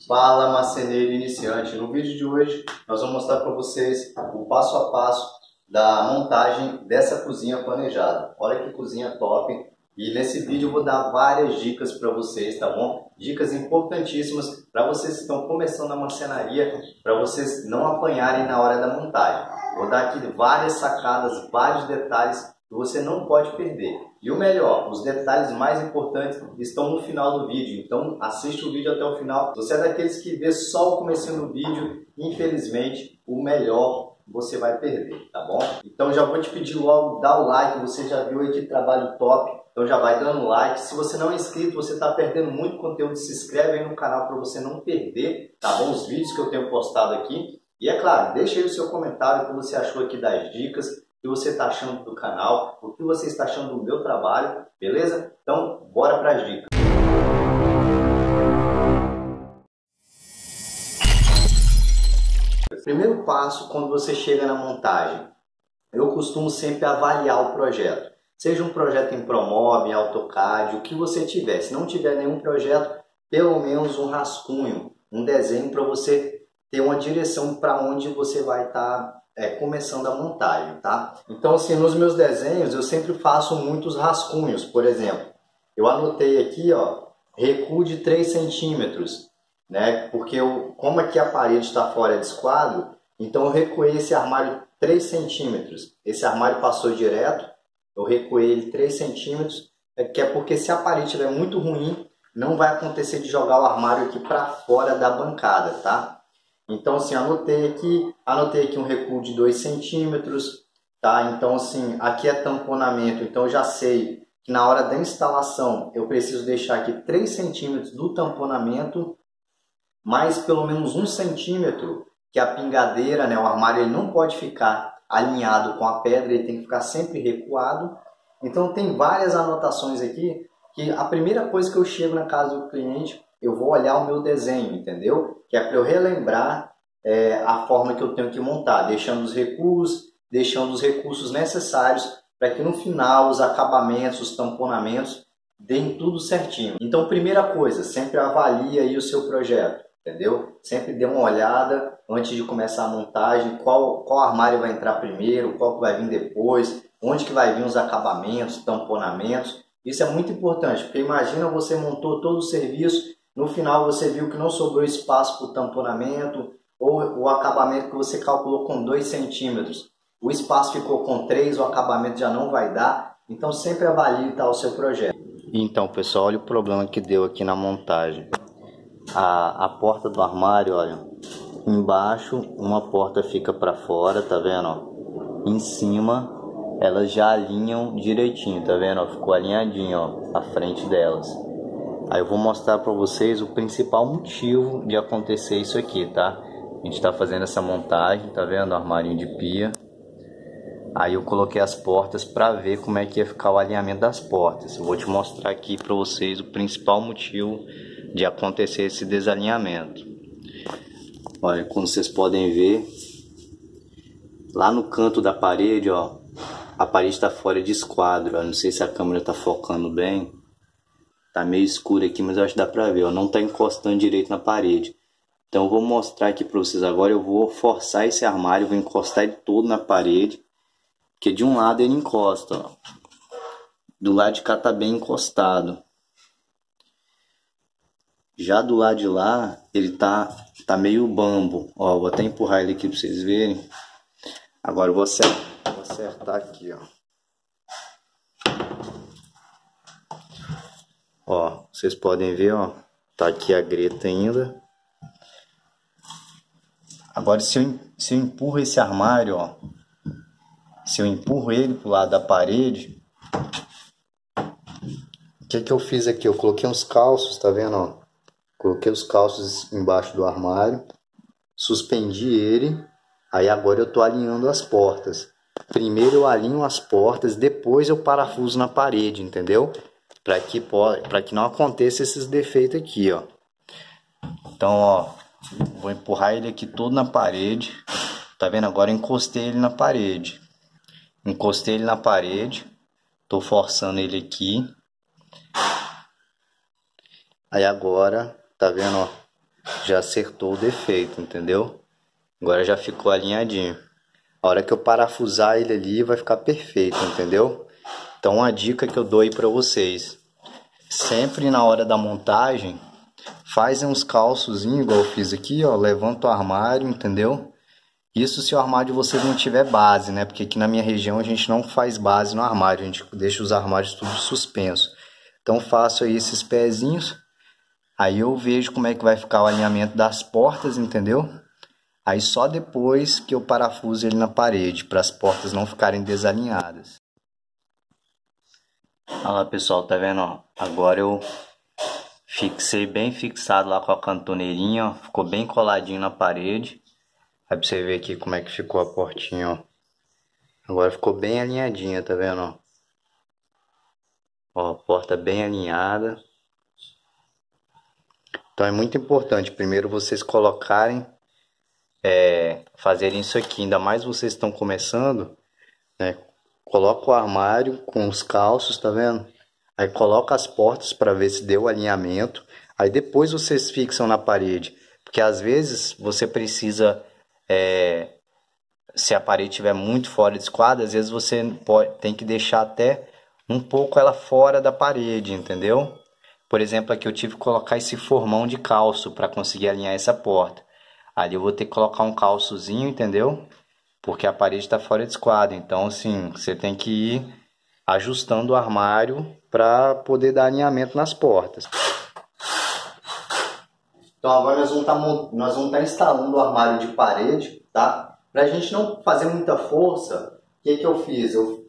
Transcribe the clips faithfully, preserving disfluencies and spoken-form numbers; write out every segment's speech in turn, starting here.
Fala, marceneiro iniciante! No vídeo de hoje nós vamos mostrar para vocês o passo a passo da montagem dessa cozinha planejada. Olha que cozinha top! E nesse vídeo eu vou dar várias dicas para vocês, tá bom? Dicas importantíssimas para vocês que estão começando a marcenaria, para vocês não apanharem na hora da montagem. Vou dar aqui várias sacadas, vários detalhes que você não pode perder. E o melhor, os detalhes mais importantes estão no final do vídeo. Então assiste o vídeo até o final. Você é daqueles que vê só o comecinho do vídeo, infelizmente o melhor você vai perder, tá bom? Então já vou te pedir logo, dá o like, você já viu aí que trabalho top. Então já vai dando like. Se você não é inscrito, você está perdendo muito conteúdo, se inscreve aí no canal para você não perder, tá bom? Os vídeos que eu tenho postado aqui. E é claro, deixa aí o seu comentário o que você achou aqui das dicas, o que você está achando do canal, o que você está achando do meu trabalho, beleza? Então, bora para as dicas. Primeiro passo, quando você chega na montagem, eu costumo sempre avaliar o projeto. Seja um projeto em Promob, em AutoCAD, o que você tiver. Se não tiver nenhum projeto, pelo menos um rascunho, um desenho para você ter uma direção para onde você vai estar tá, é, começando a montagem, tá? Então, assim, nos meus desenhos eu sempre faço muitos rascunhos. Por exemplo, eu anotei aqui, ó, recuo de três centímetros, né? Porque eu, como aqui a parede está fora de esquadro, então eu recuei esse armário três centímetros. Esse armário passou direto, eu recuei ele três centímetros, é, que é porque se a parede estiver muito ruim, não vai acontecer de jogar o armário aqui para fora da bancada, tá? Então, assim, anotei aqui, anotei aqui um recuo de dois centímetros, tá? Então, assim, aqui é tamponamento, então eu já sei que na hora da instalação eu preciso deixar aqui três centímetros do tamponamento, mais pelo menos um centímetro, que a pingadeira, né, o armário, ele não pode ficar alinhado com a pedra, ele tem que ficar sempre recuado. Então, tem várias anotações aqui, que a primeira coisa que eu chego na casa do cliente, eu vou olhar o meu desenho, entendeu? Que é para eu relembrar é, a forma que eu tenho que montar, deixando os recuos, deixando os recursos necessários para que no final os acabamentos, os tamponamentos deem tudo certinho. Então, primeira coisa, sempre avalie aí o seu projeto, entendeu? Sempre dê uma olhada antes de começar a montagem, qual, qual armário vai entrar primeiro, qual que vai vir depois, onde que vai vir os acabamentos, tamponamentos. Isso é muito importante, porque imagina você montou todo o serviço, no final você viu que não sobrou espaço para o tamponamento, ou o acabamento que você calculou com dois centímetros, o espaço ficou com três, o acabamento já não vai dar. Então sempre avalie tá, o seu projeto. Então, pessoal, olha o problema que deu aqui na montagem. A, a porta do armário, olha, embaixo uma porta fica para fora, tá vendo? Ó? Em cima elas já alinham direitinho, tá vendo? Ó? Ficou alinhadinho, ó, a frente delas. Aí eu vou mostrar para vocês o principal motivo de acontecer isso aqui, tá? A gente tá fazendo essa montagem, tá vendo? Armarinho de pia. Aí eu coloquei as portas para ver como é que ia ficar o alinhamento das portas. Eu vou te mostrar aqui para vocês o principal motivo de acontecer esse desalinhamento. Olha, como vocês podem ver, lá no canto da parede, ó, a parede está fora de esquadro. Eu não sei se a câmera está focando bem. Tá meio escuro aqui, mas eu acho que dá pra ver, ó, não tá encostando direito na parede. Então eu vou mostrar aqui pra vocês agora, eu vou forçar esse armário, vou encostar ele todo na parede, porque de um lado ele encosta, ó. Do lado de cá tá bem encostado. Já do lado de lá, ele tá, tá meio bambo, ó, vou até empurrar ele aqui pra vocês verem. Agora eu vou acertar, vou acertar aqui, ó. Ó, vocês podem ver, ó, tá aqui a greta ainda. Agora se eu, se eu empurro esse armário, ó, se eu empurro ele pro lado da parede, o que que eu fiz aqui? Eu coloquei uns calços, tá vendo, ó? Coloquei os calços embaixo do armário, suspendi ele, aí agora eu tô alinhando as portas. Primeiro eu alinho as portas, depois eu parafuso na parede, entendeu? Para que, para que não aconteça esses defeitos aqui, ó. Então, ó, vou empurrar ele aqui todo na parede. Tá vendo? Agora eu encostei ele na parede. Encostei ele na parede. Tô forçando ele aqui. Aí agora, tá vendo, ó? já acertou o defeito, entendeu? Agora já ficou alinhadinho. A hora que eu parafusar ele ali vai ficar perfeito, entendeu? Então uma dica que eu dou aí para vocês, sempre na hora da montagem, fazem uns calçozinhos igual eu fiz aqui, ó, levanta o armário, entendeu? Isso se o armário de vocês não tiver base, né? Porque aqui na minha região a gente não faz base no armário, a gente deixa os armários tudo suspenso. Então faço aí esses pezinhos, aí eu vejo como é que vai ficar o alinhamento das portas, entendeu? Aí só depois que eu parafuso ele na parede, para as portas não ficarem desalinhadas. Olha lá, pessoal, tá vendo? Ó? Agora eu fixei bem fixado lá com a cantoneirinha, ó. Ficou bem coladinho na parede. Aí pra você ver aqui como é que ficou a portinha, ó. Agora ficou bem alinhadinha, tá vendo? Ó, ó, a porta bem alinhada. Então é muito importante primeiro vocês colocarem, é, fazerem isso aqui, ainda mais vocês estão começando, né? Coloca o armário com os calços, tá vendo? Aí coloca as portas para ver se deu alinhamento. Aí depois vocês fixam na parede, porque às vezes você precisa, é, se a parede estiver muito fora de esquadro, às vezes você pode, tem que deixar até um pouco ela fora da parede, entendeu? Por exemplo, aqui eu tive que colocar esse formão de calço para conseguir alinhar essa porta. Ali eu vou ter que colocar um calçozinho, entendeu? Porque a parede está fora de esquadro. Então, assim, você tem que ir ajustando o armário para poder dar alinhamento nas portas. Então agora nós vamos estar, nós vamos estar instalando o armário de parede, tá? Para a gente não fazer muita força, o que que eu fiz? Eu,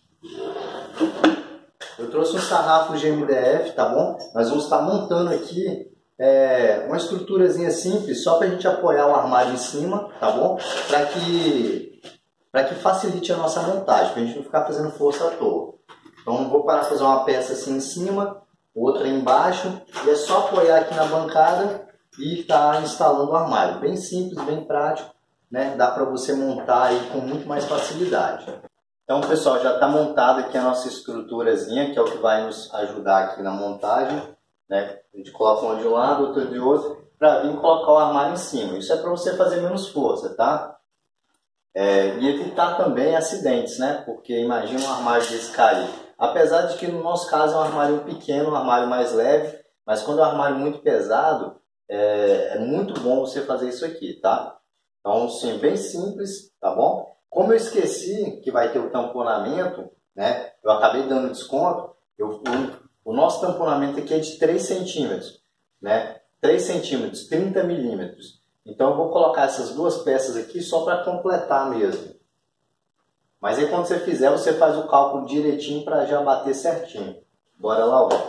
eu trouxe um sarrafo de M D F, tá bom? Nós vamos estar montando aqui é, uma estruturazinha simples, só para a gente apoiar o armário em cima, tá bom? Para que, para que facilite a nossa montagem, para a gente não ficar fazendo força à toa. Então vou parar fazer uma peça assim em cima, outra embaixo, e é só apoiar aqui na bancada e tá instalando o armário. Bem simples, bem prático, né? Dá para você montar aí com muito mais facilidade. Então, pessoal, já está montada aqui a nossa estruturazinha, que é o que vai nos ajudar aqui na montagem, né? A gente coloca uma de um lado, outra de outro, para vir colocar o armário em cima. Isso é para você fazer menos força, tá? É, e evitar também acidentes, né? Porque imagina um armário desse cair. Apesar de que no nosso caso é um armário pequeno, um armário mais leve, mas quando é um armário muito pesado, é, é muito bom você fazer isso aqui, tá? Então, sim, bem simples, tá bom? Como eu esqueci que vai ter o tamponamento, né? Eu acabei dando desconto, eu, o, o nosso tamponamento aqui é de três centímetros, né? três centímetros, trinta milímetros. Então eu vou colocar essas duas peças aqui só para completar mesmo. Mas aí quando você fizer, você faz o cálculo direitinho para já bater certinho. Bora lá, ó.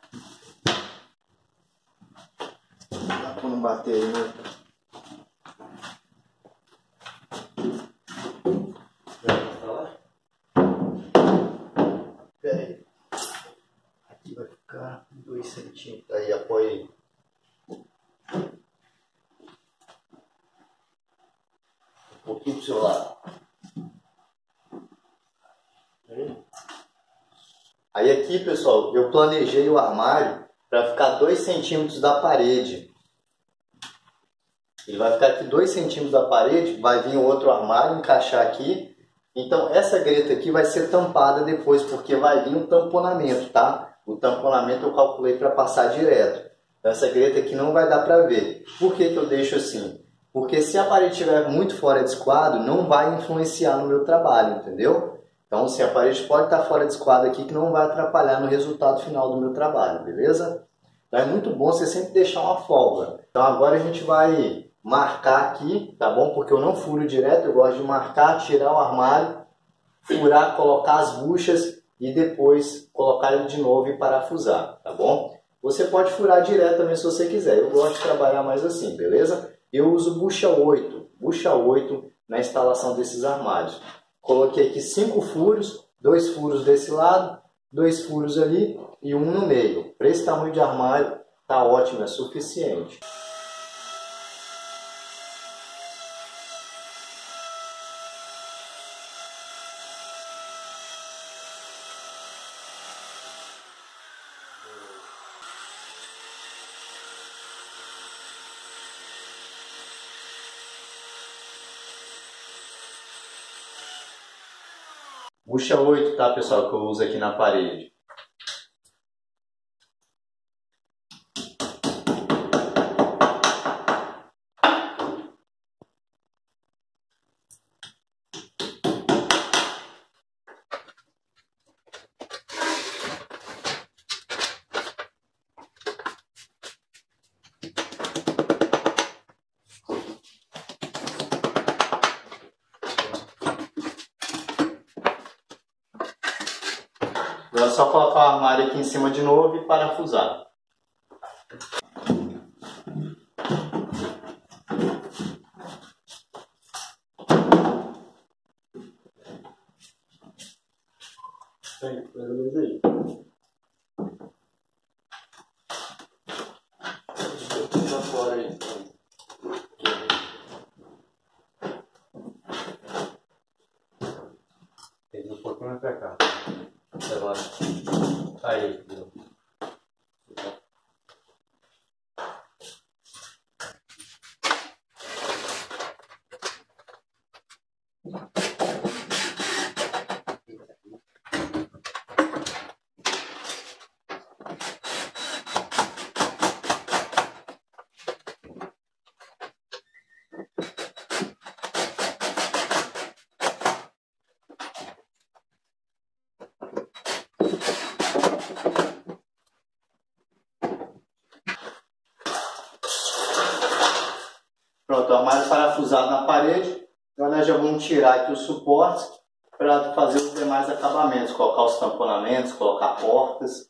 Dá para não bater aí, né? Pera aí. Aqui vai ficar dois centímetros. Aí, apoia aí. Um pouquinho pro seu lado. Aí aqui, pessoal, eu planejei o armário para ficar dois centímetros da parede. Ele vai ficar aqui dois centímetros da parede, vai vir outro armário, encaixar aqui. Então essa greta aqui vai ser tampada depois, porque vai vir um tamponamento, tá? O tamponamento eu calculei para passar direto. Então essa greta aqui não vai dar para ver. Por que que eu deixo assim? Porque se a parede estiver muito fora de esquadro, não vai influenciar no meu trabalho, entendeu? Então, se a parede pode estar fora de esquadro aqui, que não vai atrapalhar no resultado final do meu trabalho, beleza? Então, é muito bom você sempre deixar uma folga. Então, agora a gente vai marcar aqui, tá bom? Porque eu não furo direto, eu gosto de marcar, tirar o armário, furar, colocar as buchas e depois colocar ele de novo e parafusar, tá bom? Você pode furar direto também se você quiser. Eu gosto de trabalhar mais assim, beleza? Eu uso bucha oito, bucha oito na instalação desses armários. Coloquei aqui cinco furos, dois furos desse lado, dois furos ali e um no meio. Para esse tamanho de armário, tá ótimo, é suficiente. Bucha oito, tá, pessoal, que eu uso aqui na parede. É só colocar o armário aqui em cima de novo e parafusar. Aí, mais ou menos aí. Deixa eu tirar fora aí. Tem um pouquinho mais pra cá. Agora. Aí, viu? Pronto, o armário parafusado na parede. Então nós já vamos tirar aqui os suportes para fazer os demais acabamentos, colocar os tamponamentos, colocar portas.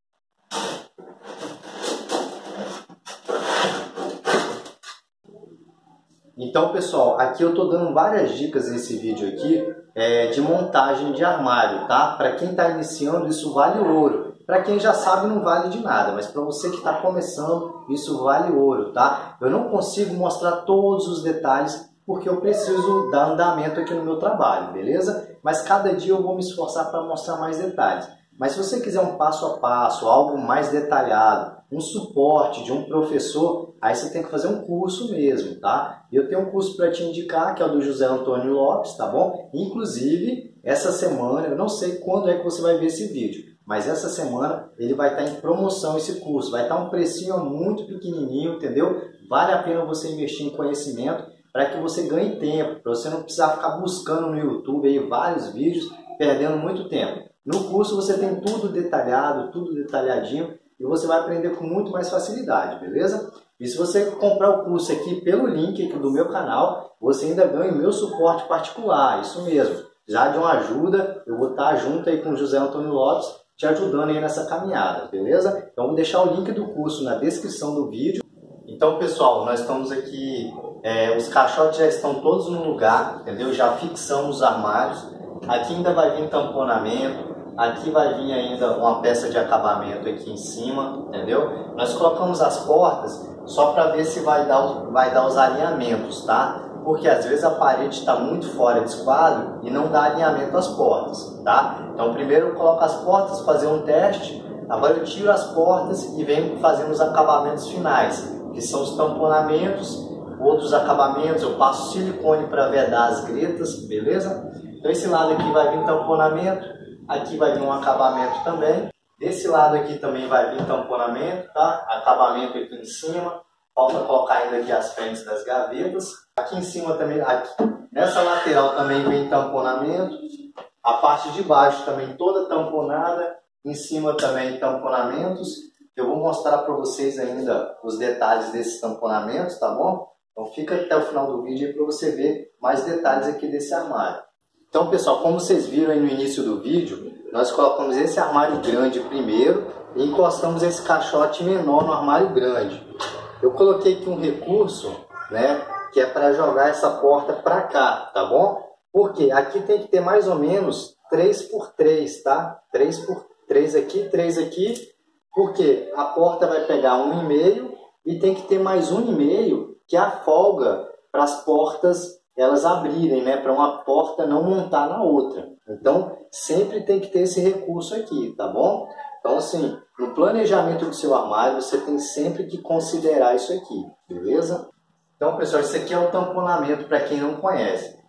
Então, pessoal, aqui eu estou dando várias dicas nesse vídeo aqui é, de montagem de armário, tá? Para quem está iniciando, isso vale ouro. Para quem já sabe, não vale de nada, mas para você que está começando, isso vale ouro, tá? Eu não consigo mostrar todos os detalhes porque eu preciso dar andamento aqui no meu trabalho, beleza? Mas cada dia eu vou me esforçar para mostrar mais detalhes. Mas se você quiser um passo a passo, algo mais detalhado, um suporte de um professor, aí você tem que fazer um curso mesmo, tá? Eu tenho um curso para te indicar, que é o do José Antônio Lopes, tá bom? Inclusive, essa semana, eu não sei quando é que você vai ver esse vídeo, mas essa semana ele vai estar em promoção esse curso, vai estar um precinho muito pequenininho, entendeu? Vale a pena você investir em conhecimento para que você ganhe tempo, para você não precisar ficar buscando no YouTube aí vários vídeos, perdendo muito tempo. No curso você tem tudo detalhado, tudo detalhadinho, e você vai aprender com muito mais facilidade, beleza? E se você comprar o curso aqui pelo link aqui do meu canal, você ainda ganha o meu suporte particular, isso mesmo. Já de uma ajuda, eu vou estar junto aí com o José Antônio Lopes, te ajudando aí nessa caminhada, beleza? Então vou deixar o link do curso na descrição do vídeo. Então, pessoal, nós estamos aqui, é, os caixotes já estão todos no lugar, entendeu? Já fixamos os armários. Aqui ainda vai vir tamponamento. Aqui vai vir ainda uma peça de acabamento aqui em cima, entendeu? Nós colocamos as portas só para ver se vai dar, os, vai dar os alinhamentos, tá? Porque às vezes a parede está muito fora de esquadro e não dá alinhamento às portas, tá? Então primeiro eu coloco as portas, fazer um teste, agora eu tiro as portas e venho fazendo os acabamentos finais, que são os tamponamentos, outros acabamentos, eu passo silicone para vedar as gretas, beleza? Então esse lado aqui vai vir tamponamento. Aqui vai vir um acabamento também. Desse lado aqui também vai vir tamponamento, tá? Acabamento aqui em cima. Falta colocar ainda aqui as frentes das gavetas. Aqui em cima também, aqui, nessa lateral também vem tamponamento. A parte de baixo também toda tamponada. Em cima também tamponamentos. Eu vou mostrar para vocês ainda os detalhes desses tamponamentos, tá bom? Então fica até o final do vídeo para você ver mais detalhes aqui desse armário. Então, pessoal, como vocês viram aí no início do vídeo, nós colocamos esse armário grande primeiro e encostamos esse caixote menor no armário grande. Eu coloquei aqui um recurso, né, que é para jogar essa porta para cá, tá bom? Porque aqui tem que ter mais ou menos três por três, tá? três por três aqui, três aqui, porque a porta vai pegar um e meio e tem que ter mais um e meio que é a folga para as portas elas abrirem, né, para uma porta não montar na outra. Então, sempre tem que ter esse recurso aqui, tá bom? Então, assim, no planejamento do seu armário, você tem sempre que considerar isso aqui, beleza? Então, pessoal, isso aqui é um tamponamento para quem não conhece.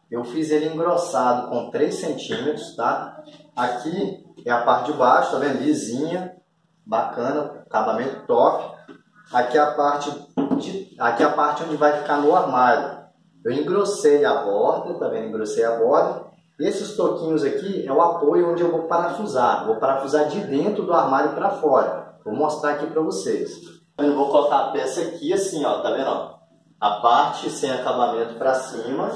eu fiz ele engrossado com três centímetros, tá? Aqui é a parte de baixo, tá vendo? Lisinha, bacana, acabamento top. Aqui é a parte, de, aqui é a parte onde vai ficar no armário. Eu engrossei a borda, tá vendo? Engrossei a borda. Esses toquinhos aqui é o apoio onde eu vou parafusar. Vou parafusar de dentro do armário para fora. Vou mostrar aqui para vocês. Eu vou colocar a peça aqui assim, ó, tá vendo? Ó? A parte sem acabamento para cima.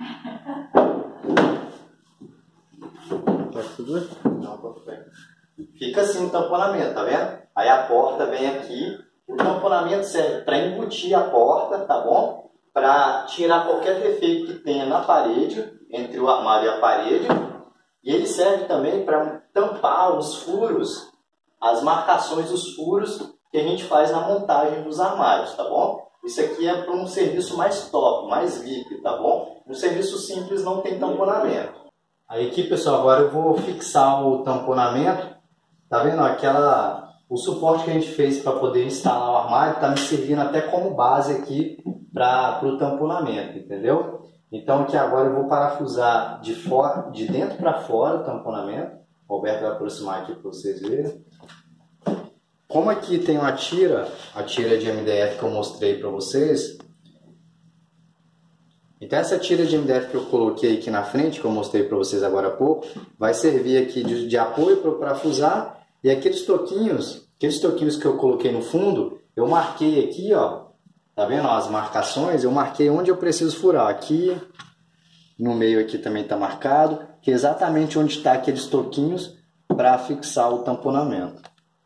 Fica assim o tamponamento, tá vendo? Aí a porta vem aqui. O tamponamento serve para embutir a porta, tá bom? Para tirar qualquer defeito que tenha na parede, entre o armário e a parede. E ele serve também para tampar os furos, as marcações dos furos que a gente faz na montagem dos armários, tá bom? Isso aqui é para um serviço mais top, mais V I P, tá bom? Um serviço simples não tem tamponamento. Aí aqui, pessoal, agora eu vou fixar o tamponamento. Tá vendo? Aquela, o suporte que a gente fez para poder instalar o armário está me servindo até como base aqui para o tamponamento, entendeu? Então aqui agora eu vou parafusar de, fora, de dentro para fora o tamponamento. O Roberto vai aproximar aqui para vocês verem. Como aqui tem uma tira, a tira de M D F que eu mostrei para vocês. Então essa tira de M D F que eu coloquei aqui na frente, que eu mostrei para vocês agora há pouco, vai servir aqui de, de apoio para parafusar. E aqueles toquinhos, aqueles toquinhos que eu coloquei no fundo, eu marquei aqui, ó, tá vendo ó, as marcações? Eu marquei onde eu preciso furar. Aqui, no meio aqui também tá marcado, que é exatamente onde está aqueles toquinhos para fixar o tamponamento.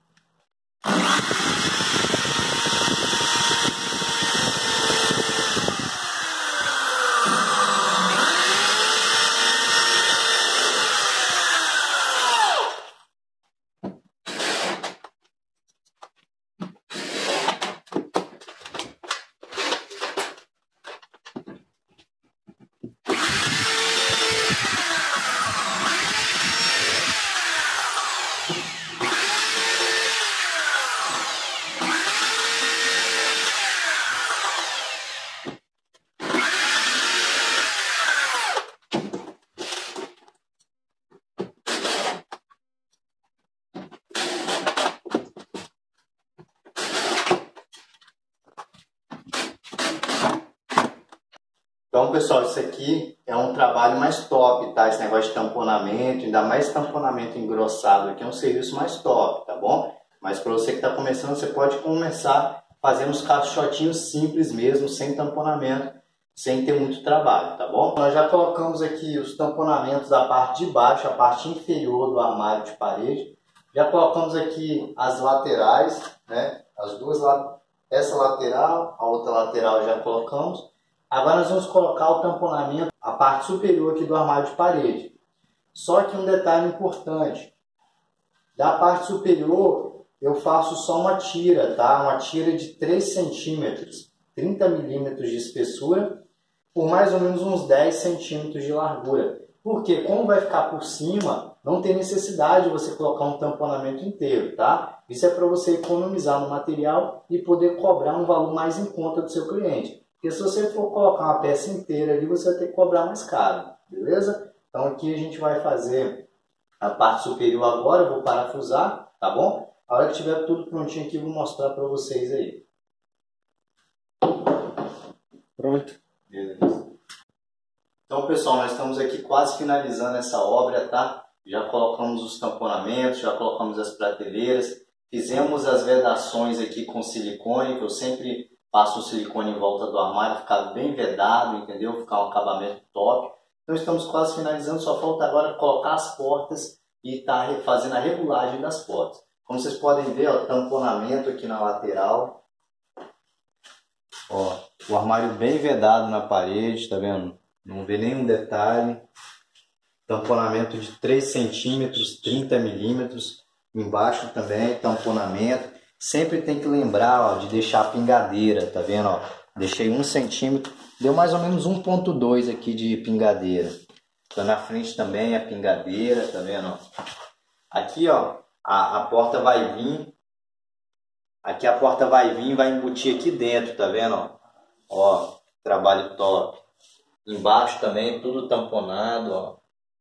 Então, pessoal, isso aqui é um trabalho mais top, tá? Esse negócio de tamponamento, ainda mais tamponamento engrossado aqui, é um serviço mais top, tá bom? Mas para você que está começando, você pode começar fazendo os caixotinhos simples mesmo, sem tamponamento, sem ter muito trabalho, tá bom? Nós já colocamos aqui os tamponamentos da parte de baixo, a parte inferior do armário de parede. Já colocamos aqui as laterais, né? As duas, essa lateral, a outra lateral já colocamos. Agora nós vamos colocar o tamponamento, a parte superior aqui do armário de parede. Só que um detalhe importante, da parte superior eu faço só uma tira, tá? Uma tira de três centímetros, trinta milímetros de espessura, por mais ou menos uns dez centímetros de largura. Porque como vai ficar por cima, não tem necessidade de você colocar um tamponamento inteiro, tá? Isso é para você economizar no material e poder cobrar um valor mais em conta do seu cliente. Porque se você for colocar uma peça inteira ali, você vai ter que cobrar mais caro, beleza? Então aqui a gente vai fazer a parte superior agora, eu vou parafusar, tá bom? A hora que tiver tudo prontinho aqui, eu vou mostrar para vocês aí. Pronto. Beleza. Então, pessoal, nós estamos aqui quase finalizando essa obra, tá? Já colocamos os tamponamentos, já colocamos as prateleiras, fizemos as vedações aqui com silicone, que eu sempre passo o silicone em volta do armário, ficar bem vedado, entendeu? Ficar um acabamento top. Então estamos quase finalizando, só falta agora colocar as portas e estar tá fazendo a regulagem das portas. Como vocês podem ver, ó, tamponamento aqui na lateral. Ó, o armário bem vedado na parede, tá vendo? Não vê nenhum detalhe. Tamponamento de três centímetros, trinta milímetros. Embaixo também, tamponamento. Sempre tem que lembrar, ó, de deixar a pingadeira, tá vendo? Ó, deixei um centímetro, deu mais ou menos um ponto dois aqui de pingadeira. Então na frente também a pingadeira, tá vendo? Ó? Aqui, ó, a, a porta vai vir, aqui a porta vai vir e vai embutir aqui dentro, tá vendo? Ó, ó trabalho top. Embaixo também, tudo tamponado, ó.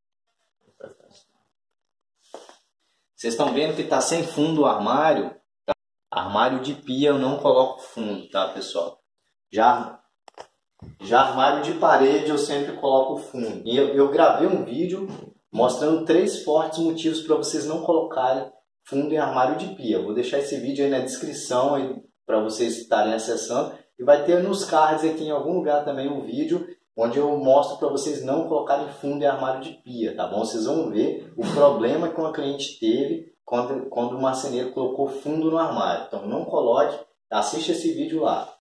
Vocês estão vendo que está sem fundo o armário? Tá? Armário de pia eu não coloco fundo, tá, pessoal? Já, já armário de parede eu sempre coloco fundo. E eu, eu gravei um vídeo mostrando três fortes motivos para vocês não colocarem fundo em armário de pia. Vou deixar esse vídeo aí na descrição para vocês estarem acessando. E vai ter nos cards aqui em algum lugar também um vídeo onde eu mostro para vocês não colocarem fundo em armário de pia, tá bom? Vocês vão ver o problema que uma cliente teve quando, quando o marceneiro colocou fundo no armário. Então não coloque, assiste esse vídeo lá.